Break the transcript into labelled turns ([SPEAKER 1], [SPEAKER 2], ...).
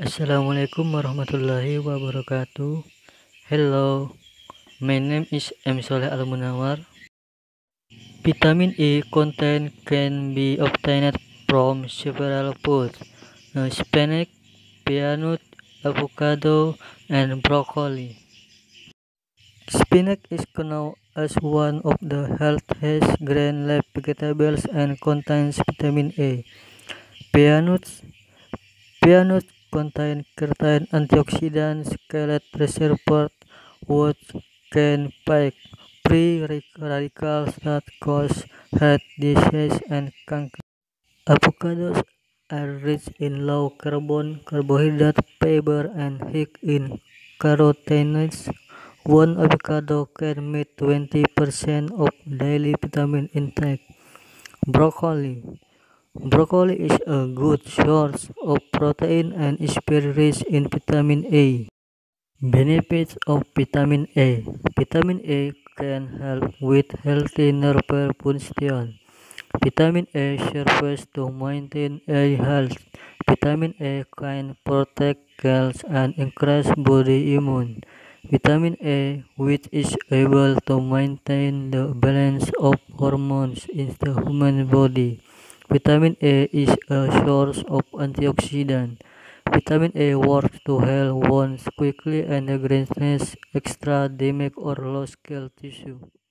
[SPEAKER 1] Assalamualaikum warahmatullahi wabarakatuh. Hello, my name is M. Soleh Al Munawar. Vitamin E content can be obtained from several foods: spinach, peanut, avocado, and broccoli. Spinach is known as one of the healthiest green leaf vegetables and contains vitamin A. Peanuts Peanuts contain certain antioxidants, folate reservoir, which can fight free radicals that cause heart disease and cancer. Avocados are rich in low-carbon carbohydrate, fiber, and high in carotenoids. One avocado can meet 20% of daily vitamin intake. Broccoli Broccoli is a good source of protein and is very rich in vitamin A. Benefits of vitamin A: Vitamin A can help with healthy nerve function. Vitamin A serves to maintain eye health. Vitamin A can protect cells and increase body immune. Vitamin A, which is able to maintain the balance of hormones in the human body. Vitamin A is a source of antioxidant. Vitamin A works to heal wounds quickly and against extra damage or lost skull tissue.